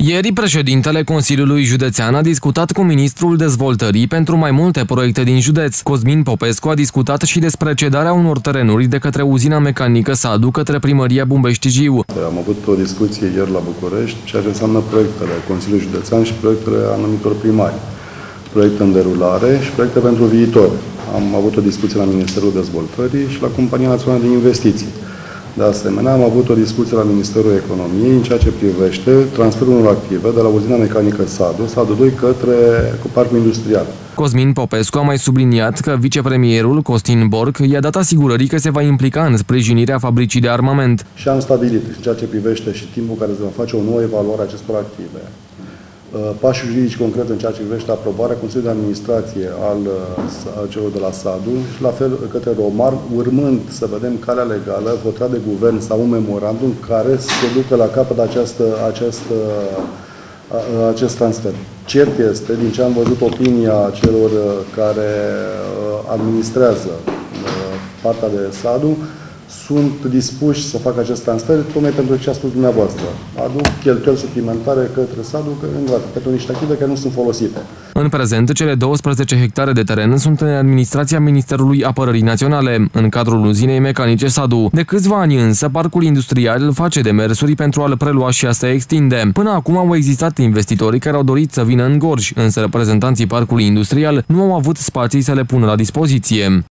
Ieri, președintele Consiliului Județean a discutat cu ministrul dezvoltării pentru mai multe proiecte din județ. Cosmin Popescu a discutat și despre cedarea unor terenuri de către uzina mecanică Sadu către primăria Bumbești-Giu. Am avut o discuție ieri la București, ceea ce înseamnă proiectele Consiliului Județean și proiectele anumitor primari. Proiecte în derulare și proiecte pentru viitor. Am avut o discuție la Ministerul Dezvoltării și la Compania Națională de Investiții. De asemenea, am avut o discuție la Ministerul Economiei în ceea ce privește transferul unor active de la uzina mecanică Sadu 2 către parcul industrial. Cosmin Popescu a mai subliniat că vicepremierul Costin Borc i-a dat asigurării că se va implica în sprijinirea fabricii de armament. Și am stabilit în ceea ce privește și timpul care se va face o nouă evaluare a acestor active. Pașii juridici concret în ceea ce privește aprobarea Consiliului de Administrație al celor de la Sadu și la fel către Romar, urmând să vedem calea legală, votat de guvern sau un memorandum care să ducă la capăt acest transfer. Cert este, din ce am văzut opinia celor care administrează partea de Sadu, sunt dispuși să facă acest transfer, tocmai pentru ce a spus dumneavoastră. Aduc cheltuieli suplimentare către Sadu, pentru niște active care nu sunt folosite. În prezent, cele 12 hectare de teren sunt în administrația Ministerului Apărării Naționale, în cadrul uzinei mecanice Sadu. De câțiva ani însă, parcul industrial face demersuri pentru a-l prelua și a se extinde. Până acum au existat investitori care au dorit să vină în Gorj, însă reprezentanții parcului industrial nu au avut spații să le pună la dispoziție.